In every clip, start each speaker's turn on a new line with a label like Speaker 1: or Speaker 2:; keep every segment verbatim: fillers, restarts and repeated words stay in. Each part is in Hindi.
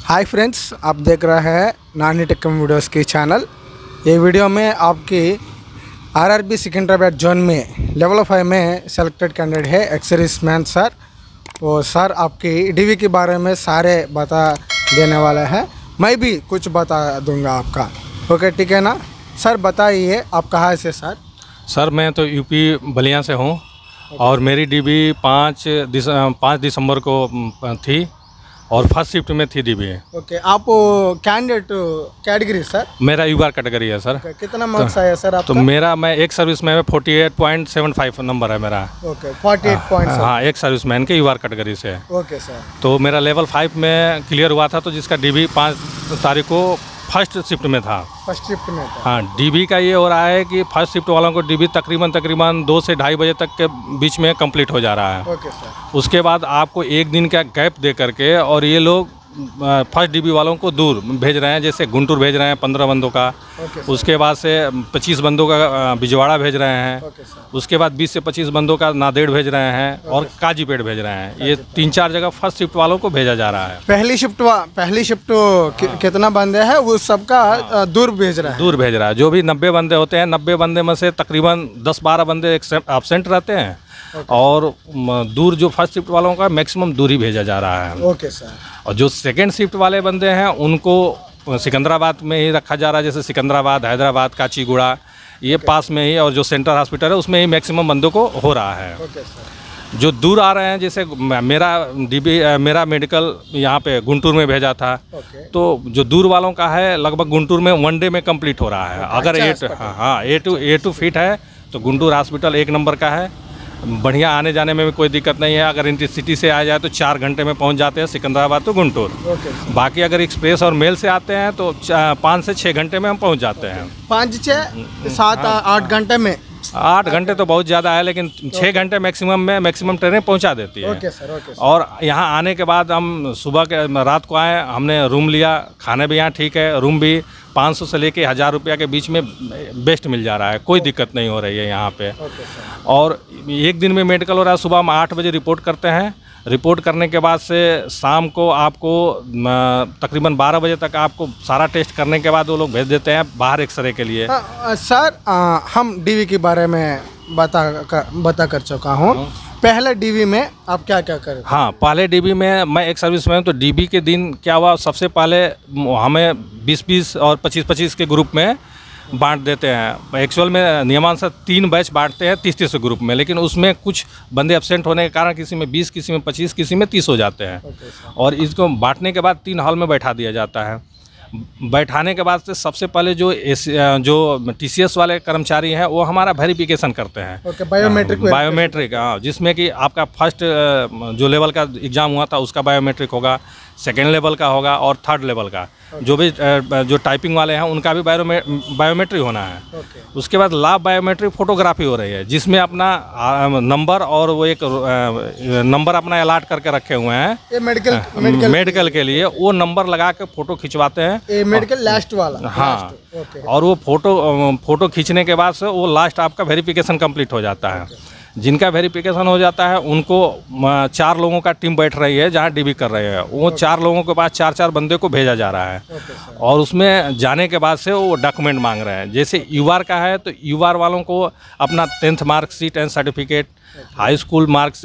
Speaker 1: हाय फ्रेंड्स, आप देख रहे हैं नानी टेक्कम वीडियोस की चैनल। ये वीडियो में आपकी आरआरबी सिकंदराबाद जोन में लेवल फाइव में सेलेक्टेड कैंडिडेट है एक्स सर्विस मैन सर। वो सर आपकी डीवी के बारे में सारे बता देने वाले हैं, मैं भी कुछ बता दूंगा आपका। ओके ठीक है ना सर? बताइए आप कहाँ से सर?
Speaker 2: सर मैं तो यूपी बलिया से हूँ और मेरी डीबी पाँच दिस, पाँच दिसंबर को थी और फर्स्ट शिफ्ट में थी डीबी।
Speaker 1: ओके, आप कैंडिडेट कैटेगरी सर?
Speaker 2: मेरा यूआर कैटेगरी है सर।
Speaker 1: कितना मार्क्स आया सर आपका?
Speaker 2: तो मेरा मैं एक सर्विस में forty eight point seven five number है मेरा।
Speaker 1: Okay, forty eight point.
Speaker 2: हाँ, एक सर्विस मैन के यूआर कैटेगरी से।
Speaker 1: Okay sir.
Speaker 2: तो मेरा लेवल फाइव में क्लियर हुआ था, तो जिसका डीबी पाँच तारीख को फर्स्ट शिफ्ट में था।
Speaker 1: फर्स्ट शिफ्ट में था।
Speaker 2: हाँ, डीबी का ये हो रहा है कि फर्स्ट शिफ्ट वालों को डीबी तकरीबन तकरीबन दो से ढाई बजे तक के बीच में कंप्लीट हो जा रहा है।
Speaker 1: Okay sir.
Speaker 2: उसके बाद आपको एक दिन का गैप दे करके और ये लोग फर्स्ट डीबी वालों को दूर भेज रहे हैं, जैसे गुंटूर भेज रहे हैं पंद्रह बंदों का। उसके बाद से पच्चीस बंदों का बिजवाड़ा भेज रहे हैं। उसके बाद बीस से पच्चीस बंदों का नादेड़ भेज रहे हैं और काजीपेट भेज रहे हैं। ये तीन चार जगह फर्स्ट शिफ्ट वालों को भेजा जा रहा है।
Speaker 1: पहली शिफ्ट पहली शिफ्ट कि, कितना बंदे हैं वो सबका दूर भेज रहा है?
Speaker 2: दूर भेज रहा है। जो भी नब्बे बंदे होते हैं, नब्बे बंदे में से तकरीबन दस बारह बंदे एब्सेंट रहते हैं और दूर जो फर्स्ट शिफ्ट वालों का मैक्सिमम दूर ही भेजा जा रहा है।
Speaker 1: Okay sir.
Speaker 2: और जो सेकंड शिफ्ट वाले बंदे हैं उनको सिकंदराबाद में ही रखा जा रहा है, जैसे सिकंदराबाद, हैदराबाद, काचीगुड़ा, ये पास में ही, और जो सेंट्रल हॉस्पिटल है उसमें ही मैक्सिमम बंदों को हो रहा है।
Speaker 1: Okay sir.
Speaker 2: जो दूर आ रहे हैं, जैसे मेरा डीबी मेरा मेडिकल यहाँ पे गुंटूर में भेजा था, तो जो दूर वालों का है लगभग गुंटूर में वन डे में कंप्लीट हो रहा है। अगर ए टू हाँ A two A two fit है तो गुंटूर हॉस्पिटल एक नंबर का है, बढ़िया, आने जाने में भी कोई दिक्कत नहीं है। अगर इंटरसिटी से आ जाए तो चार घंटे में पहुंच जाते हैं सिकंदराबाद तो गुंटूर। बाकी अगर एक्सप्रेस और मेल से आते हैं तो पाँच से छः घंटे में हम पहुंच जाते हैं।
Speaker 1: पाँच छः सात आठ घंटे में?
Speaker 2: आठ घंटे तो बहुत ज़्यादा है, लेकिन छः घंटे मैक्सिमम में मैक्सिमम ट्रेनें पहुंचा देती है।
Speaker 1: Okay sir, okay sir.
Speaker 2: और यहाँ आने के बाद हम सुबह के रात को आए, हमने रूम लिया, खाना भी यहाँ ठीक है, रूम भी पाँच सौ से लेके हज़ार रुपया के बीच में बेस्ट मिल जा रहा है, कोई दिक्कत नहीं हो रही है यहाँ पे। और एक दिन में मेडिकल हो रहा है। सुबह हम आठ बजे रिपोर्ट करते हैं, रिपोर्ट करने के बाद से शाम को आपको तकरीबन बारह बजे तक आपको सारा टेस्ट करने के बाद वो लोग भेज देते हैं बाहर एक्सरे के लिए।
Speaker 1: आ, आ, सर आ, हम डीवी के बारे में बता कर, बता कर चुका हूँ। पहले डीवी में आप क्या क्या करें? हाँ,
Speaker 2: पहले डीबी में मैं एक सर्विस में, तो डीबी के दिन क्या हुआ, सबसे पहले हमें बीस बीस और पच्चीस पच्चीस के ग्रुप में बांट देते हैं। एक्चुअल में नियमानुसार तीन बैच बांटते हैं तीस तीस ग्रुप में, लेकिन उसमें कुछ बंदे एब्सेंट होने के कारण किसी में बीस, किसी में पच्चीस, किसी में तीस हो जाते हैं। और इसको बांटने के बाद तीन हॉल में बैठा दिया जाता है। बैठाने के बाद से सबसे पहले जो एस जो टीसीएस वाले कर्मचारी हैं वो हमारा वेरिफिकेशन करते हैं।
Speaker 1: ओके, बायोमेट्रिक
Speaker 2: बायोमेट्रिक हाँ, जिसमें कि आपका फर्स्ट जो लेवल का एग्ज़ाम हुआ था उसका बायोमेट्रिक होगा, सेकेंड लेवल का होगा और थर्ड लेवल का। जो भी जो टाइपिंग वाले हैं उनका भी बायोमे बायोमेट्रिक होना है। उसके बाद लैब बायोमेट्रिक फोटोग्राफी हो रही है, जिसमें अपना नंबर और वो एक नंबर अपना अलाट करके रखे हुए हैं
Speaker 1: ये मेडिकल
Speaker 2: मेडिकल, मेडिकल के लिए। वो नंबर लगा के फ़ोटो खिंचवाते हैं।
Speaker 1: ये मेडिकल लास्ट वाला?
Speaker 2: हाँ। और वो फोटो फोटो खींचने के बाद से वो लास्ट आपका वेरिफिकेशन कंप्लीट हो जाता है। जिनका वेरिफिकेशन हो जाता है उनको चार लोगों का टीम बैठ रही है जहाँ डीबी कर रहे हैं, वो चार लोगों के पास चार चार बंदे को भेजा जा रहा है। और उसमें जाने के बाद से वो डॉक्यूमेंट मांग रहे हैं। जैसे यूआर का है तो यूआर वालों को अपना tenth marksheet and certificate, high school marks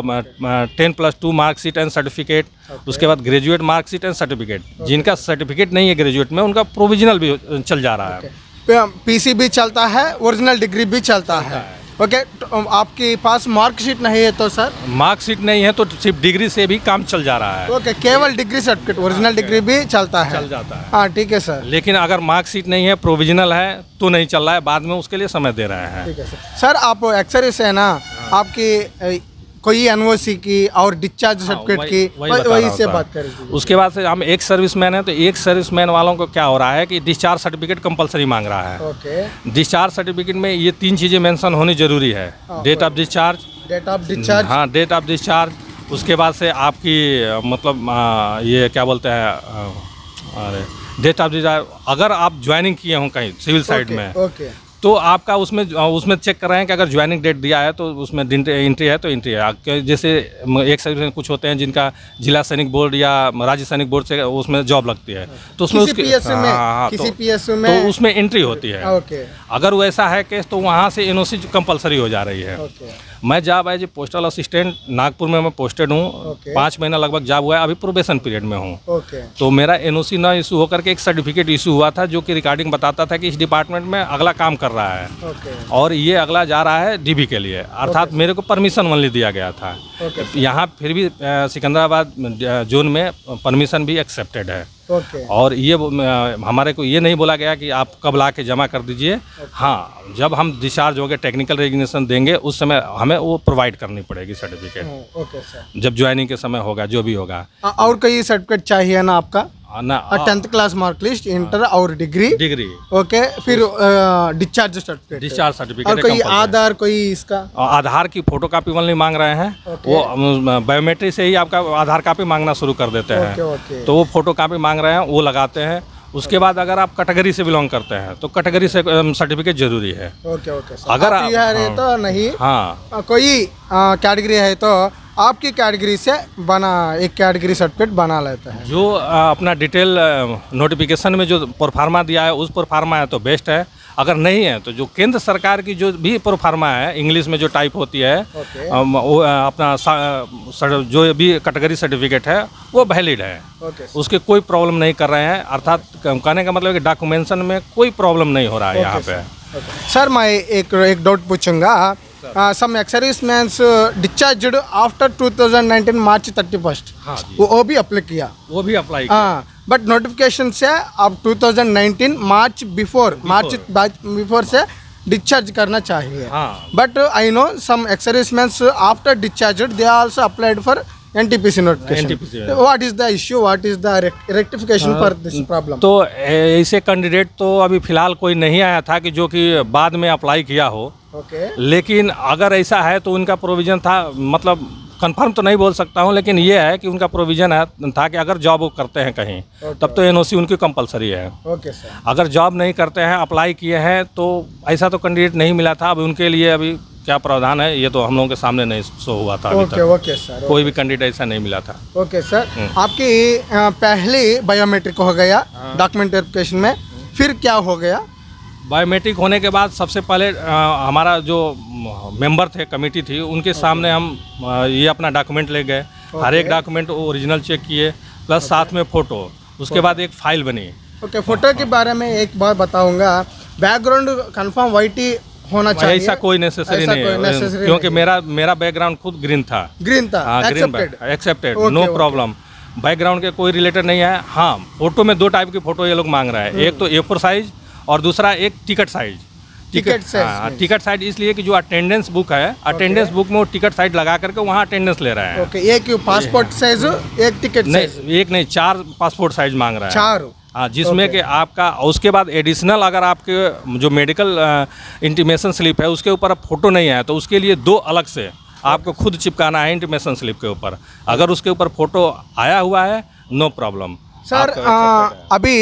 Speaker 2: ten plus two marksheet and certificate, उसके बाद ग्रेजुएट मार्कशीट एंड सर्टिफिकेट। जिनका सर्टिफिकेट नहीं है ग्रेजुएट में उनका प्रोविजनल भी चल जा रहा है।
Speaker 1: पीसी भी चलता है, ओरिजिनल डिग्री भी चलता है। ओके, तो आपके पास मार्कशीट नहीं है तो सर?
Speaker 2: मार्कशीट नहीं है तो सिर्फ डिग्री से भी काम चल जा रहा है।
Speaker 1: ओके, केवल डिग्री सर्टिफिकेट, ओरिजिनल डिग्री भी चलता है?
Speaker 2: चल जाता है।
Speaker 1: हाँ ठीक है सर।
Speaker 2: लेकिन अगर मार्कशीट नहीं है, प्रोविजनल है तो नहीं चल रहा है, बाद में उसके लिए समय दे रहे हैं।
Speaker 1: ठीक है सर। सर आप एक्स सर्विस है ना, आपकी कोई एनओसी की और डिस्चार्ज सर्टिफिकेट की वही से बात करें।
Speaker 2: उसके बाद से हम एक सर्विसमैन है तो एक सर्विसमैन वालों को क्या हो रहा है कि डिस्चार्ज सर्टिफिकेट कंपलसरी मांग रहा है।
Speaker 1: ओके।
Speaker 2: डिस्चार्ज सर्टिफिकेट में ये तीन चीज़ें मेंशन होनी जरूरी है। Date of discharge,
Speaker 1: date of discharge
Speaker 2: हाँ डेट ऑफ डिस्चार्ज। उसके बाद से आपकी मतलब आ, ये क्या बोलते हैं, अरे डेट ऑफ डिस्चार्ज। अगर आप ज्वाइनिंग किए हों कहीं सिविल साइड में
Speaker 1: ओके,
Speaker 2: तो आपका उसमें उसमें चेक कर रहे हैं कि अगर ज्वाइनिंग डेट दिया है तो उसमें एंट्री है तो एंट्री है। कि जैसे एक सर्विस कुछ होते हैं जिनका जिला सैनिक बोर्ड या राज्य सैनिक बोर्ड से उसमें जॉब लगती है तो उसमें
Speaker 1: किसी
Speaker 2: उसकी
Speaker 1: पीएसयू में,
Speaker 2: हाँ, हाँ,
Speaker 1: किसी
Speaker 2: तो,
Speaker 1: पीएसयू में
Speaker 2: तो उसमें एंट्री होती है।
Speaker 1: ओके
Speaker 2: अगर वैसा है केस तो वहाँ से एनओसी कंपलसरी हो जा रही है।
Speaker 1: ओके
Speaker 2: मैं job as a postal assistant Nagpur में मैं पोस्टेड हूँ।
Speaker 1: ओके।
Speaker 2: पाँच महीना लगभग जॉब हुआ है, अभी प्रोबेशन पीरियड में हूँ।
Speaker 1: ओके
Speaker 2: तो मेरा एनओसी ना इशू होकर के एक सर्टिफिकेट इशू हुआ था जो कि रिकॉर्डिंग बताता था कि इस डिपार्टमेंट में अगला काम कर रहा है
Speaker 1: ओके
Speaker 2: और ये अगला जा रहा है डीबी के लिए, अर्थात मेरे को परमिशन ओनली दिया गया था।
Speaker 1: ओके
Speaker 2: यहाँ फिर भी अ, सिकंदराबाद जोन में परमिशन भी एक्सेप्टेड है
Speaker 1: ओके
Speaker 2: और ये अ, हमारे को ये नहीं बोला गया कि आप कब ला के जमा कर दीजिए। हाँ, जब हम डिस्चार्ज होंगे टेक्निकल रेजिग्नेशन देंगे उस समय हमें वो प्रोवाइड करनी पड़ेगी सर्टिफिकेट,
Speaker 1: ओके सर।
Speaker 2: जब ज्वाइनिंग के समय होगा जो भी होगा।
Speaker 1: आ- और कोई सर्टिफिकेट चाहिए ना आपका?
Speaker 2: आ, ना
Speaker 1: tenth class mark list, inter और डिग्री।
Speaker 2: डिग्री,
Speaker 1: ओके, फिर डिस्चार्ज सर्टिफिकेट,
Speaker 2: डिस्चार्ज
Speaker 1: और
Speaker 2: सर्टिफिकेट,
Speaker 1: कोई आधार, कोई इसका
Speaker 2: आधार की फोटो कापी ओनली मांग रहे हैं।
Speaker 1: ओके।
Speaker 2: वो बायोमेट्रिक से ही आपका आधार कापी मांगना शुरू कर देते
Speaker 1: ओके
Speaker 2: हैं।
Speaker 1: ओके
Speaker 2: तो वो फोटो कापी मांग रहे हैं, वो लगाते हैं। उसके बाद अगर आप कैटेगरी से बिलोंग करते हैं तो कैटेगरी से सर्टिफिकेट जरूरी है।
Speaker 1: Okay okay sir.
Speaker 2: अगर
Speaker 1: आप
Speaker 2: आप-
Speaker 1: यार है
Speaker 2: हाँ।
Speaker 1: तो नहीं,
Speaker 2: हाँ,
Speaker 1: आ, कोई कैटेगरी है तो आपकी कैटेगरी से बना एक कैटेगरी सर्टिफिकेट बना लेता है।
Speaker 2: जो आ, अपना डिटेल नोटिफिकेशन में जो प्रोफार्मा दिया है उस प्रोफार्मा है तो बेस्ट है। अगर नहीं है तो जो केंद्र सरकार की जो भी प्रोफार्मा है इंग्लिश में जो टाइप होती है,
Speaker 1: ओके
Speaker 2: अम, वो आ, अपना सा- सर- जो भी कैटेगरी सर्टिफिकेट है वो वैलिड है,
Speaker 1: ओके सर।
Speaker 2: उसके कोई प्रॉब्लम नहीं कर रहे हैं। अर्थात कहने का मतलब है कि डॉक्यूमेंटेशन में कोई प्रॉब्लम नहीं हो रहा है यहाँ पे।
Speaker 1: ओके। सर मैं एक एक डाउट पूछूंगा। Some ex serviceman discharged after two thousand nineteen March thirty first,
Speaker 2: हाँ जी,
Speaker 1: वो वो भी अप्लाई किया।
Speaker 2: वो भी अप्लाई
Speaker 1: हाँ, बट नोटिफिकेशन से अब two thousand nineteen March before March before से डिस्चार्ज करना चाहिए।
Speaker 2: हाँ,
Speaker 1: but I know some ex serviceman after discharged they also applied for N T P C
Speaker 2: N T P C,
Speaker 1: notification. What is the issue? What is the rec- rectification for this problem?
Speaker 2: तो ऐसे कैंडिडेट तो अभी फिलहाल कोई नहीं आया था कि जो कि बाद में अप्लाई किया हो।
Speaker 1: Okay.
Speaker 2: लेकिन अगर ऐसा है तो उनका प्रोविज़न था, मतलब कंफर्म तो नहीं बोल सकता हूँ, लेकिन ये है कि उनका प्रोविज़न है था कि अगर जॉब वो करते हैं कहीं
Speaker 1: Okay.
Speaker 2: तब तो एनओसी उनकी कंपलसरी है।
Speaker 1: Okay, sir.
Speaker 2: अगर जॉब नहीं करते हैं, अप्लाई किए हैं, तो ऐसा तो कैंडिडेट नहीं मिला था। अब उनके लिए अभी क्या प्रावधान है ये तो हम लोगों के सामने नहीं शो हुआ था अभी
Speaker 1: Okay,
Speaker 2: तक।
Speaker 1: okay, sir.
Speaker 2: कोई भी कैंडिडेट ऐसा नहीं मिला था।
Speaker 1: ओके सर, आपकी अ, पहले बायोमेट्रिक हो गया डॉक्यूमेंट वेरिफिकेशन में, फिर क्या हो गया?
Speaker 2: बायोमेट्रिक होने के बाद सबसे पहले अ, हमारा जो मेंबर थे, कमेटी थी, उनके सामने हम अ, ये अपना डॉक्यूमेंट ले गए। हर एक डॉक्यूमेंट ओरिजिनल चेक किए, प्लस साथ में फ़ोटो। उसके बाद एक फ़ाइल बनी।
Speaker 1: ओके, फोटो के बारे में एक बात बताऊंगा। बैकग्राउंड कंफर्म वाइट ही होना चाहिए।
Speaker 2: ऐसा कोई नेसेसरी
Speaker 1: ऐसा
Speaker 2: नहीं
Speaker 1: कोई
Speaker 2: है,
Speaker 1: necessary
Speaker 2: क्योंकि
Speaker 1: नहीं।
Speaker 2: मेरा मेरा बैकग्राउंड खुद ग्रीन था।
Speaker 1: ग्रीन था,
Speaker 2: हाँ, green
Speaker 1: accepted.
Speaker 2: Accepted,
Speaker 1: Okay,
Speaker 2: no
Speaker 1: okay.
Speaker 2: Problem. Background के कोई रिलेटेड नहीं है। हाँ, फोटो में दो टाइप की फ़ोटो ये लोग मांग रहे हैं, एक तो ए फोर साइज और दूसरा एक टिकट साइज।
Speaker 1: टिकट साइज
Speaker 2: हाँ,
Speaker 1: means?
Speaker 2: टिकट साइज इसलिए कि जो अटेंडेंस बुक है, अटेंडेंस बुक में वो टिकट साइज लगा करके वहाँ अटेंडेंस ले रहे हैं।
Speaker 1: ओके, एक पासपोर्ट साइज, एक टिकट साइज,
Speaker 2: नहीं, एक नहीं, चार पासपोर्ट साइज मांग रहा है।
Speaker 1: चार।
Speaker 2: हाँ, जिसमें कि आपका उसके बाद एडिशनल अगर आपके जो मेडिकल इंटीमेशन स्लिप है उसके ऊपर फोटो नहीं है तो उसके लिए दो अलग से आपको खुद चिपकाना है इंटीमेशन स्लिप के ऊपर। अगर उसके ऊपर फोटो आया हुआ है, नो प्रॉब्लम।
Speaker 1: सर आ, अभी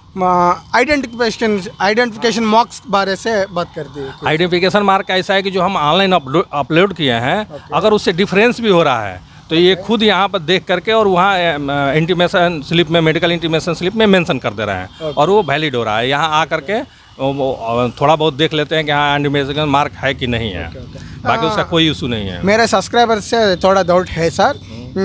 Speaker 1: आइडेंटिफिकेशन आइडेंटिफिकेशन मार्क्स बारे से बात कर दी।
Speaker 2: आइडेंटिफिकेशन मार्क ऐसा है कि जो हम ऑनलाइन अपलोड किए हैं, अगर उससे डिफरेंस भी हो रहा है तो ये खुद यहाँ पर देख करके और वहाँ इंटीमेशन स्लिप में, मेडिकल इंटीमेशन स्लिप में मेंशन कर दे रहे हैं और वो वैलिड हो रहा है। यहाँ आ करके वो- वो थोड़ा बहुत देख लेते हैं कि हाँ इंटीमेशन मार्क है कि नहीं है, बाकी उसका कोई इशू नहीं है।
Speaker 1: मेरे सब्सक्राइबर से थोड़ा डाउट है सर।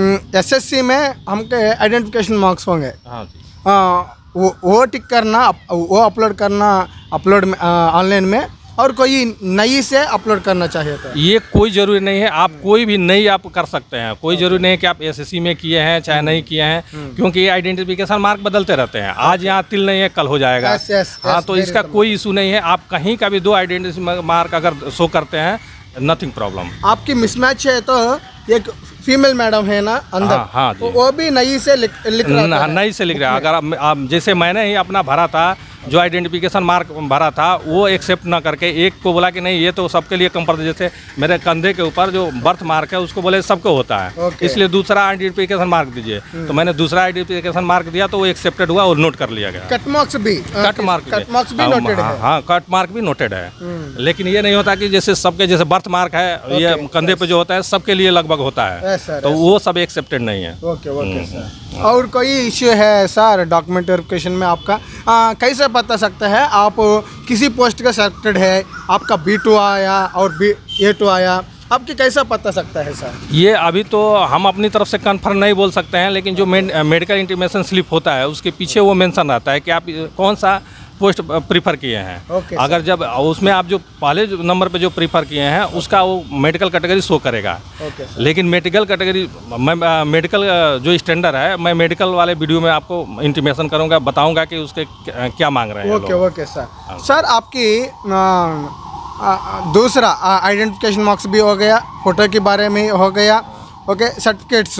Speaker 1: एसएससी में हमके आइडेंटिफिकेशन मार्क्स होंगे,
Speaker 2: हाँ जी,
Speaker 1: आ, वो वो टिक करना, अप- वो अपलोड करना अपलोड में ऑनलाइन में, और कोई नई से अपलोड करना चाहिए था।
Speaker 2: ये कोई ज़रूरी नहीं है। आप कोई भी नई आप कर सकते हैं, कोई ज़रूरी नहीं है कि आप एसएससी में किए हैं चाहे नहीं किए हैं, क्योंकि ये आइडेंटिफिकेशन मार्क बदलते रहते हैं। आज यहाँ तिल नहीं है, कल हो जाएगा।
Speaker 1: Yes, yes,
Speaker 2: हाँ,
Speaker 1: yes,
Speaker 2: तो
Speaker 1: very
Speaker 2: इसका
Speaker 1: common.
Speaker 2: कोई इशू नहीं है। आप कहीं का भी दो आइडेंटिटी मार्क अगर शो करते हैं, नथिंग प्रॉब्लम।
Speaker 1: आपकी मिसमैच है तो एक फीमेल मैडम है ना अंदर,
Speaker 2: हाँ, हाँ जी।
Speaker 1: तो वो भी नई से लिख लिख रहा था।
Speaker 2: नहीं से लिख रहा है। अगर आप, आप जैसे मैंने ही अपना भरा था जो आइडेंटिफिकेशन मार्क भरा था वो एक्सेप्ट ना करके एक को बोला कि नहीं ये तो सबके लिए कंपल्सरी, जैसे मेरे कंधे के ऊपर जो बर्थ मार्क है उसको बोले सबको होता है,
Speaker 1: Okay.
Speaker 2: इसलिए दूसरा आइडेंटिफिकेशन मार्क दीजिए। तो मैंने दूसरा आइडेंटिफिकेशन मार्क दिया तो वो एक्सेप्टेड हुआ और नोट कर लिया गया।
Speaker 1: कट मार्क्स भी
Speaker 2: कट मार्क
Speaker 1: कट मार्क्स भी
Speaker 2: हाँ,
Speaker 1: नोटेड
Speaker 2: हाँ,
Speaker 1: है।
Speaker 2: हाँ कट मार्क भी नोटेड है,
Speaker 1: हम्म।
Speaker 2: लेकिन ये नहीं होता कि जैसे सबके जैसे बर्थ मार्क है ये कंधे पे जो होता है सबके लिए लगभग होता है,
Speaker 1: ऐसा
Speaker 2: तो वो सब एक्सेप्टेड नहीं है।
Speaker 1: Okay okay sir. और कोई इश्यू है सर डॉक्यूमेंट वेरिफिकेशन में आपका? आ, कैसे पता सकता है आप किसी पोस्ट का सिलेक्टेड है, आपका बी टू आया और बी ए टू आया, आपकी कैसा पता सकता है सर?
Speaker 2: ये अभी तो हम अपनी तरफ से कन्फर्म नहीं बोल सकते हैं, लेकिन जो मेडिकल इंटीमेशन स्लिप होता है उसके पीछे वो मेंशन रहता है कि आप कौन सा पोस्ट प्रीफर किए हैं।
Speaker 1: Okay,
Speaker 2: अगर जब उसमें आप जो पहले जो नंबर पे जो प्रीफर किए हैं उसका वो मेडिकल कैटेगरी शो करेगा।
Speaker 1: Okay sir.
Speaker 2: लेकिन मेडिकल कैटेगरी मैं मेडिकल जो स्टैंडर्ड है मैं मेडिकल वाले वीडियो में आपको इंटीमेशन करूंगा, बताऊंगा कि उसके क्या मांग रहे हैं।
Speaker 1: Okay okay sir. सर आपकी आ, आ, दूसरा आइडेंटिफिकेशन मार्क्स भी हो गया, फोटो के बारे में हो गया, ओके सर्टिफिकेट्स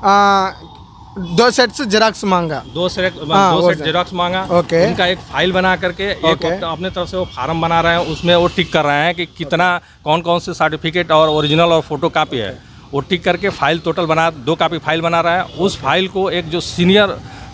Speaker 1: दो सेट्स जेरॉक्स मांगा,
Speaker 2: दो सेट
Speaker 1: हाँ,
Speaker 2: दो
Speaker 1: वो
Speaker 2: सेट
Speaker 1: सेट।
Speaker 2: जेरॉक्स मांगा।
Speaker 1: ओके।
Speaker 2: उनका एक फाइल बना करके एक
Speaker 1: ओके।
Speaker 2: अपने अपने तरफ से वो फार्म बना रहे हैं, उसमें वो टिक कर रहे हैं कि कितना कौन कौन से सर्टिफिकेट और ओरिजिनल और फोटो कापी है, वो टिक करके फाइल टोटल बना दो कापी फाइल बना रहा है। उस फाइल को एक जो सीनियर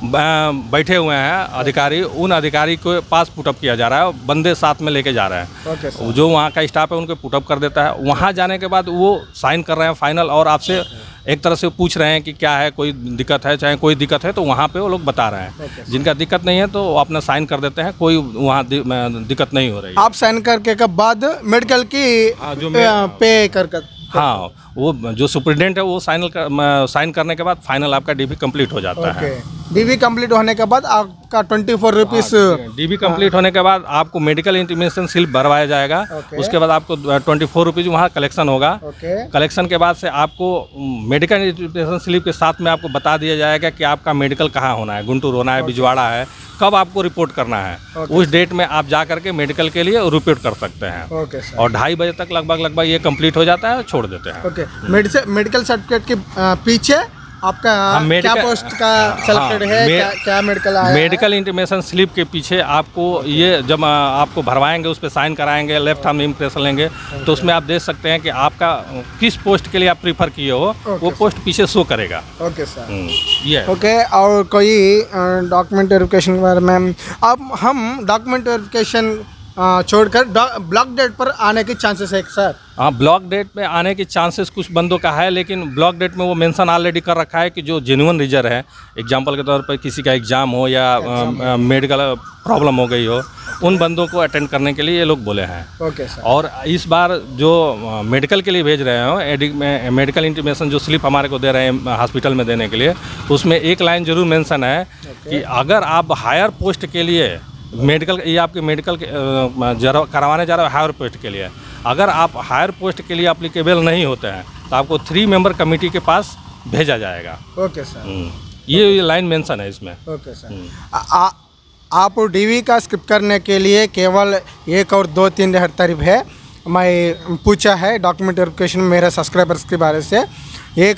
Speaker 2: बैठे हुए हैं अधिकारी, उन अधिकारी के पास पुटअप किया जा रहा है, बंदे साथ में लेके जा रहे हैं।
Speaker 1: Okay sir.
Speaker 2: जो वहाँ का स्टाफ है उनको पुटअप कर देता है। वहाँ जाने के बाद वो साइन कर रहे हैं फाइनल, और आपसे एक तरह से पूछ रहे हैं कि क्या है, कोई दिक्कत है, चाहे कोई दिक्कत है तो वहाँ पे वो लोग बता रहे हैं। जिनका दिक्कत नहीं है तो वो अपना साइन कर देते हैं, कोई वहाँ दिक्कत नहीं हो रही है।
Speaker 1: आप साइन करके के बाद मेडिकल की
Speaker 2: हाँ, जो
Speaker 1: पे कर कर
Speaker 2: हाँ वो जो सुप्रिटेंडेंट है वो साइन कर, साइन करने के बाद फाइनल आपका डीबी कंप्लीट हो जाता है।
Speaker 1: डीबी कंप्लीट होने के बाद आपका twenty four rupees
Speaker 2: DV complete होने के बाद आपको मेडिकल इंटीमेशन स्लिप भरवाया जाएगा।
Speaker 1: ओके।
Speaker 2: उसके बाद आपको ट्वेंटी फोर रुपीज़ वहाँ कलेक्शन होगा।
Speaker 1: ओके
Speaker 2: कलेक्शन के बाद से आपको मेडिकल इंटीमेशन स्लिप के साथ में आपको बता दिया जाएगा कि आपका मेडिकल कहाँ होना है, गुंटूर होना है, बिजवाड़ा है, कब आपको रिपोर्ट करना है। उस डेट में आप जा करके मेडिकल के लिए रिपोर्ट कर सकते हैं।
Speaker 1: Okay sir.
Speaker 2: और ढाई बजे तक लगभग लगभग ये कंप्लीट हो जाता है, छोड़ देते हैं।
Speaker 1: ओके मेडिकल सर्टिफिकेट के आ, पीछे आपका क्या
Speaker 2: मेडिकल-
Speaker 1: पोस्ट का सेलेक्टेड
Speaker 2: हाँ,
Speaker 1: है,
Speaker 2: मे-
Speaker 1: क्या क्या मेडिकल आया है?
Speaker 2: मेडिकल इंटीमेशन स्लिप के पीछे आपको ये जब आ, आपको भरवाएंगे, उस पर साइन कराएंगे, लेफ्ट हैंड इम्प्रेशन लेंगे, तो उसमें आप देख सकते हैं कि आपका किस पोस्ट के लिए आप प्रीफर किए हो, वो पोस्ट पीछे शो करेगा।
Speaker 1: Okay sir.
Speaker 2: हम्म, ये है।
Speaker 1: ओके और कोई डॉक्यूमेंट वेरिफिकेशन के बारे में अब हम डॉक्यूमेंट वेरिफिकेशन छोड़कर ब्लॉक डेट पर आने के चांसेस है सर?
Speaker 2: हाँ ब्लॉक डेट में आने के चांसेस कुछ बंदों का है, लेकिन ब्लॉक डेट में वो मेंशन ऑलरेडी कर रखा है कि जो जेन्युइन रीजन है, एग्जांपल के तौर पर किसी का एग्ज़ाम हो या मेडिकल प्रॉब्लम हो गई हो, उन बंदों को अटेंड करने के लिए ये लोग बोले हैं।
Speaker 1: Okay sir.
Speaker 2: और इस बार जो मेडिकल के लिए भेज रहे हो, मेडिकल इंटीमेशन जो स्लिप हमारे को दे रहे हैं हॉस्पिटल में देने के लिए, तो उसमें एक लाइन जरूर मेंशन है कि अगर आप हायर पोस्ट के लिए मेडिकल, ये आपके मेडिकल के जरा करवाने जा रहे हो हायर पोस्ट के लिए, अगर आप हायर पोस्ट के लिए अप्लीकेबल नहीं होते हैं तो आपको थ्री मेंबर कमेटी के पास भेजा जाएगा।
Speaker 1: Okay sir.
Speaker 2: हम्म, ये लाइन मेंशन है इसमें।
Speaker 1: Okay sir. आ- आप डीवी का स्किप करने के लिए केवल एक और दो तीन तारीफ है, मैं पूछा है डॉक्यूमेंट वेरिफिकेशन मेरे सब्सक्राइबर्स के बारे से, एक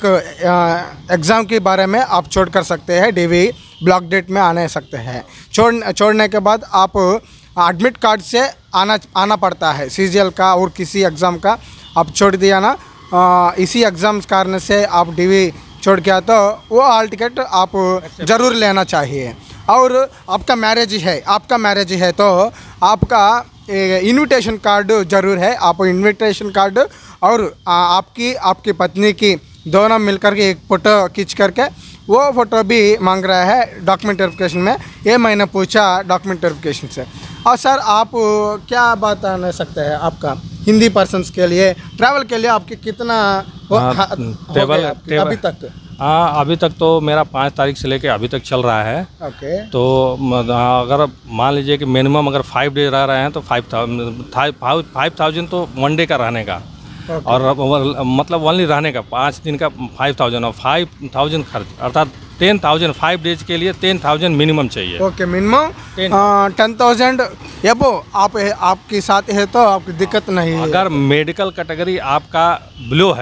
Speaker 1: एग्ज़ाम के बारे में आप छोड़ कर सकते हैं, डीवी ब्लॉक डेट में आने सकते हैं। छोड़ छोड़ने के बाद आप एडमिट कार्ड से आना आना पड़ता है, सीजीएल का और किसी एग्ज़ाम का आप छोड़ दिया ना, आ, इसी एग्ज़ाम कारण से आप डीवी छोड़ गया तो वो हॉल टिकट आप ज़रूर लेना चाहिए। और आपका मैरिज है आपका मैरिज है तो आपका इनविटेशन कार्ड ज़रूर है, आप इनविटेशन कार्ड और आ, आपकी आपकी पत्नी की दोनों मिलकर के एक फ़ोटो खींच करके वो फ़ोटो भी मांग रहा है डॉक्यूमेंट वेरिफिकेशन में। ये मैंने पूछा डॉक्यूमेंट वेरिफिकेशन से। और सर आप क्या बता सकते हैं आपका हिंदी पर्सन्स के लिए ट्रैवल के लिए आपके कितना हो,
Speaker 2: हाँ,
Speaker 1: हा, हो
Speaker 2: ट्रैवल-
Speaker 1: गया आपके
Speaker 2: ट्रैवल-
Speaker 1: अभी तक?
Speaker 2: हाँ अभी तक तो मेरा पाँच तारीख से लेके अभी तक चल रहा है।
Speaker 1: ओके
Speaker 2: तो म- अगर मान लीजिए कि मिनिमम अगर फाइव डे रह रहे हैं तो फाइव थाउजेंड फाइव थाउजेंड तो वन डे का रहने का, और व- मतलब ओनली रहने का पाँच दिन का फाइव थाउजेंड और फाइव थाउजेंड खर्च, अर्थात टेन थाउजेंड फाइव डेज के लिए टेन थाउजेंड मिनिमम चाहिए।
Speaker 1: Okay minimum ten thousand above आप आपके साथ है तो आपकी दिक्कत नहीं है।
Speaker 2: अगर मेडिकल कैटेगरी आपका ब्लो है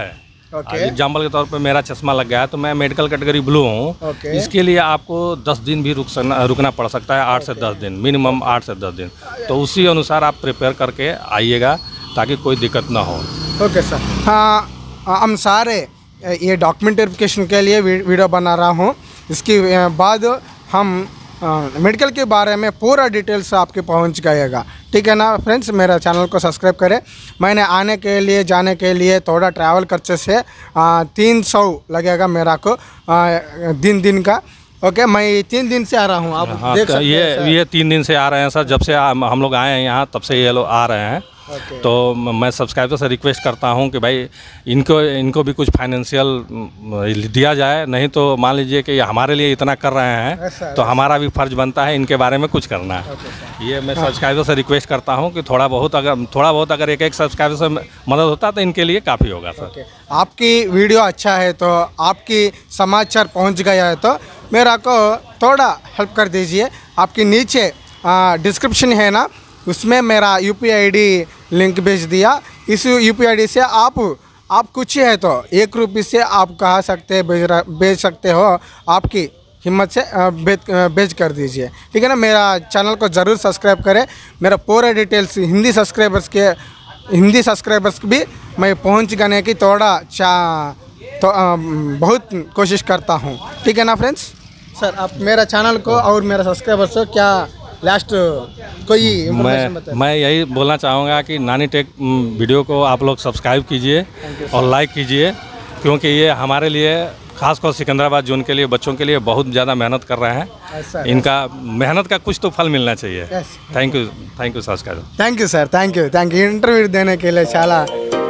Speaker 1: ओके।
Speaker 2: एग्जाम्पल के तौर पे मेरा चश्मा लग गया है तो मैं मेडिकल कैटेगरी ब्लू हूँ,
Speaker 1: ओके।
Speaker 2: इसके लिए आपको दस दिन भी रुक सकना रुकना पड़ सकता है, आठ से दस दिन, मिनिमम आठ से दस दिन। तो उसी अनुसार आप प्रिपेयर करके आइएगा ताकि कोई दिक्कत ना हो।
Speaker 1: Okay sir. हाँ, हम सारे ये डॉक्यूमेंट वेरिफिकेशन के लिए वी- वीडियो बना रहा हूँ। इसके बाद हम मेडिकल के बारे में पूरा डिटेल्स आपके पहुँच जाएगा, ठीक है ना फ्रेंड्स। मेरा चैनल को सब्सक्राइब करें। मैंने आने के लिए जाने के लिए थोड़ा ट्रैवल खर्चे से तीन सौ लगेगा मेरा को आ, दिन दिन का। ओके, मैं तीन दिन से आ रहा हूँ, आप
Speaker 2: हाँ,
Speaker 1: देख
Speaker 2: तो
Speaker 1: सकते
Speaker 2: ये
Speaker 1: हैं सर।
Speaker 2: ये तीन दिन से आ रहे हैं सर, जब से हम हम लोग आए हैं यहाँ तब से ये लोग आ रहे हैं।
Speaker 1: ओके।
Speaker 2: तो म- मैं सब्सक्राइबर से रिक्वेस्ट करता हूँ कि भाई इनको इनको भी कुछ फाइनेंशियल दिया जाए, नहीं तो मान लीजिए कि ये हमारे लिए इतना कर रहे हैं
Speaker 1: ऐसा-
Speaker 2: तो हमारा भी फर्ज बनता है इनके बारे में कुछ करना है। ये मैं सब्सक्राइबर से रिक्वेस्ट करता हूँ कि थोड़ा बहुत अगर थोड़ा बहुत अगर एक एक सब्सक्राइबर से मदद होता तो इनके लिए काफ़ी होगा सर।
Speaker 1: ओके। आपकी वीडियो अच्छा है तो आपकी समाचार पहुंच गया है तो मेरा को थोड़ा हेल्प कर दीजिए। आपके नीचे डिस्क्रिप्शन है ना, उसमें मेरा यूपीआई आईडी लिंक भेज दिया। इस यूपीआई आईडी से आप आप कुछ है तो एक रुपये से आप कहा सकते हैं, भेज रहा भेज सकते हो। आपकी हिम्मत से अ, भेज अ, भेज कर दीजिए, ठीक है ना। मेरा चैनल को ज़रूर सब्सक्राइब करें। मेरा पूरा डिटेल्स हिंदी सब्सक्राइबर्स के हिंदी सब्सक्राइबर्स भी मैं पहुंच जाने की थोड़ा चा तो अ, बहुत कोशिश करता हूं, ठीक है ना फ्रेंड्स। सर, आप मेरा चैनल को और मेरा सब्सक्राइबर्स को क्या लास्ट कोई इंफॉर्मेशन
Speaker 2: मैं
Speaker 1: बताएं।
Speaker 2: मैं यही बोलना चाहूँगा कि नानी टेक म, वीडियो को आप लोग सब्सक्राइब कीजिए और लाइक कीजिए, क्योंकि ये हमारे लिए खासकर सिकंदराबाद जोन के लिए बच्चों के लिए बहुत ज़्यादा मेहनत कर रहे हैं।
Speaker 1: ऐसा है।
Speaker 2: इनका मेहनत का कुछ तो फल मिलना चाहिए।
Speaker 1: Yes.
Speaker 2: Thank you thank you subscribe.
Speaker 1: Thank you sir, thank you thank you interview देने के लिए చాలా